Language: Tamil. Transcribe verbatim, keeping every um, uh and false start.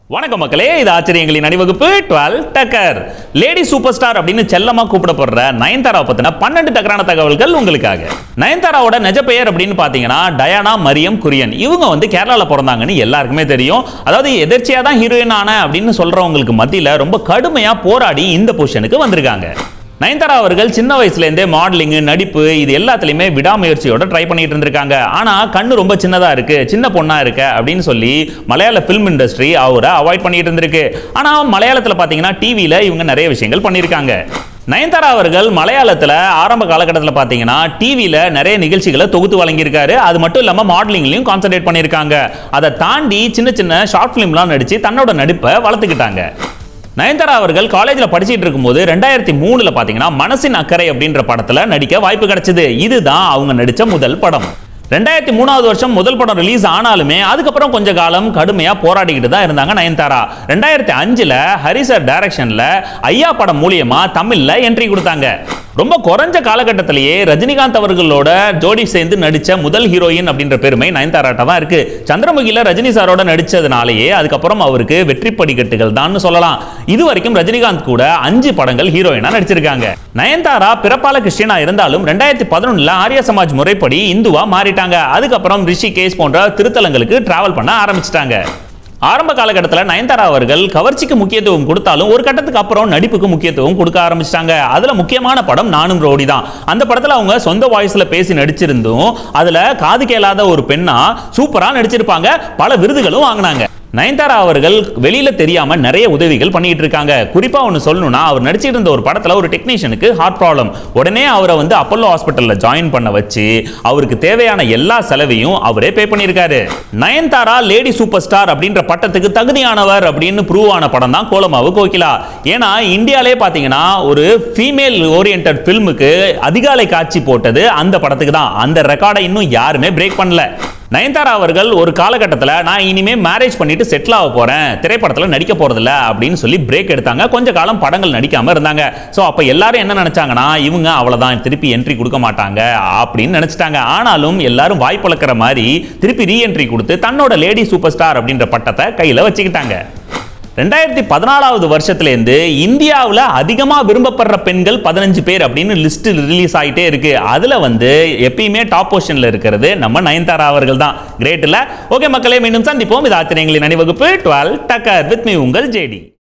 வணக்கம் மக்களே, இது ஆச்சரியங்களின் அணிவகுப்பு டுவெல்வ் டக்கர். லேடி சூப்பர் ஸ்டார் அப்படின்னு செல்லமா கூப்பிடப்படுற நயன்தாரா பத்தின பன்னெண்டு டக்கரான தகவல்கள் உங்களுக்காக. நயன்தாராவோட நிஜ பெயர் அப்படின்னு பாத்தீங்கன்னா டயானா மரியம் குரியன். இவங்க வந்து கேரளால பிறந்தாங்கன்னு எல்லாருக்குமே தெரியும். அதாவது எதிர்ச்சியா தான் ஹீரோயின் ஆன அப்படின்னு சொல்றவங்களுக்கு மத்தியில ரொம்ப கடுமையா போராடி இந்த பொசிஷனுக்கு வந்திருக்காங்க. நயன்தாரா அவர்கள் சின்ன வயசுல இருந்தே மாடலிங், நடிப்பு இது எல்லாத்துலயுமே விடாமுயற்சியோட ட்ரை பண்ணிட்டு இருந்திருக்காங்க. ஆனா கண்ணு ரொம்ப சின்னதா இருக்கு, சின்ன பொண்ணா இருக்க அப்படின்னு சொல்லி மலையாள பிலிம் இண்டஸ்ட்ரி அவரை அவாய்ட் பண்ணிட்டு இருந்திருக்கு. ஆனா மலையாளத்துல பாத்தீங்கன்னா டிவியில இவங்க நிறைய விஷயங்கள் பண்ணிருக்காங்க. நயன்தாரா அவர்கள் மலையாளத்துல ஆரம்ப காலகட்டத்தில் பாத்தீங்கன்னா டிவியில நிறைய நிகழ்ச்சிகளை தொகுத்து வழங்கியிருக்காரு. அது மட்டும் இல்லாம மாடலிங்லயும் கான்சென்ட்ரேட் பண்ணிருக்காங்க. அதை தாண்டி சின்ன சின்ன ஷார்ட் பிலிம்லாம் நடிச்சு தன்னோட நடிப்பை வளர்த்துக்கிட்டாங்க. நயன்தாரா அவர்கள் காலேஜ்ல படிச்சிட்டு இருக்கும்போது ரெண்டாயிரத்தி மூணுல பாத்தீங்கன்னா மனசின் அக்கறை அப்படின்ற படத்துல நடிக்க வாய்ப்பு கிடைச்சது. இதுதான் அவங்க நடிச்ச முதல் படம். ரெண்டாயிரத்தி மூணாவது வருஷம் முதல் படம் ரிலீஸ் ஆனாலுமே அதுக்கப்புறம் கொஞ்ச காலம் கடுமையா போராடிக்கிட்டு தான் இருந்தாங்க நயன்தாரா. ரெண்டாயிரத்தி அஞ்சுல ஹரிசர் டைரக்ஷன்ல ஐயா படம் மூலியமா தமிழ்ல என்ட்ரி கொடுத்தாங்க. ரொம்ப குறைஞ்ச காலகட்டத்திலேயே ரஜினிகாந்த் அவர்களோட ஜோடி சேர்ந்து நடிச்ச முதல் ஹீரோயின் அப்படின்ற பெருமை நயன்தாராட்ட தான் இருக்கு. சந்திரமுகில ரஜினி சாரோட நடிச்சதுனாலேயே அதுக்கப்புறம் அவருக்கு வெற்றி படிக்கட்டுகள் தான் சொல்லலாம். இது வரைக்கும் ரஜினிகாந்த் கூட அஞ்சு படங்கள் ஹீரோயினா நடிச்சிருக்காங்க. நயன்தாரா பிறப்பால கிறிஸ்டியனா இருந்தாலும் ரெண்டாயிரத்தி பதினொன்னுல ஆரிய சமாஜ் முறைப்படி இந்துவா மாறிட்டாங்க. அதுக்கப்புறம் ரிஷிகேஷ் போன்ற திருத்தலங்களுக்கு டிராவல் பண்ண ஆரம்பிச்சிட்டாங்க. ஆரம்ப காலகட்டத்தில் நயன்தாரா அவர்கள் கவர்ச்சிக்கு முக்கியத்துவம் கொடுத்தாலும் ஒரு கட்டத்துக்கு அப்புறம் நடிப்புக்கு முக்கியத்துவம் கொடுக்க ஆரம்பிச்சிட்டாங்க. அதுல முக்கியமான படம் நானும் ரோடி தான். அந்த படத்துல அவங்க சொந்த வாய்ஸ்ல பேசி நடிச்சிருந்தும் அதுல காது கேளாத ஒரு பெண்ணா சூப்பரா நடிச்சிருப்பாங்க. பல விருதுகளும் வாங்கினாங்க. நயன்தாரா அவர்கள் வெளியில தெரியாம நிறைய உதவிகள் பண்ணிட்டு இருக்காங்க. குறிப்பா ஒன்னு சொல்லணும்னா, அவர் நடிச்சிட்டு இருந்த ஒரு படத்துல ஒரு டெக்னீஷியனுக்கு ஹார்ட் ப்ராப்ளம். உடனே அவரை வந்து அப்பல்லோ ஹாஸ்பிட்டல்ல ஜாயின் பண்ண வச்சு அவருக்கு தேவையான எல்லா செலவையும் அவரே பே பண்ணியிருக்காரு. நயன்தாரா லேடி சூப்பர் ஸ்டார் அப்படின்ற பட்டத்துக்கு தகுதியானவர் அப்படின்னு ப்ரூவ் ஆன படம் தான் கோலமாவு கோகிலா. ஏன்னா இந்தியாலே பாத்தீங்கன்னா ஒரு ஃபீமேல் ஓரியன்டட் பிலிமுக்கு அதிகாலை காட்சி போட்டது அந்த படத்துக்கு தான். அந்த ரெக்கார்டை இன்னும் யாருமே பிரேக் பண்ணல. நயன்தாரா அவர்கள் ஒரு காலகட்டத்தில் நான் இனிமே மேரேஜ் பண்ணிட்டு செட்டில் ஆக போறேன், திரைப்படத்தில் நடிக்க போறதில்ல அப்படின்னு சொல்லி பிரேக் எடுத்தாங்க. கொஞ்ச காலம் படங்கள் நடிக்காம இருந்தாங்க. ஸோ அப்ப எல்லாரும் என்ன நினைச்சாங்கன்னா, இவங்க அவ்வளவுதான், திருப்பி என்ட்ரி கொடுக்க மாட்டாங்க அப்படின்னு நினைச்சிட்டாங்க. ஆனாலும் எல்லாரும் வாய்ப்பளக்கிற மாதிரி திருப்பி ரீஎன்ட்ரி கொடுத்து தன்னோட லேடி சூப்பர் ஸ்டார் அப்படின்ற பட்டத்தை கையில வச்சுக்கிட்டாங்க. ரெண்டாயிரத்தி பதினாலாவது வருஷத்துல இந்தியாவில் அதிகமா விரும்பப்படுற பெண்கள் பதினஞ்சு பேர் அப்படின்னு லிஸ்ட் ரிலீஸ் ஆகிட்டே இருக்கு. அதுல வந்து எப்பயுமே டாப் பொசிஷன்ல இருக்கிறது நம்ம நயன்தாரா அவர்கள் தான். கிரேட் இல்ல? ஓகே மக்களே, மீண்டும் சந்திப்போம். இது ஆச்சரியங்களின் அணிவகுப்பு டுவெல்வ் டக்கர் வித் மீ உங்கள் ஜேடி.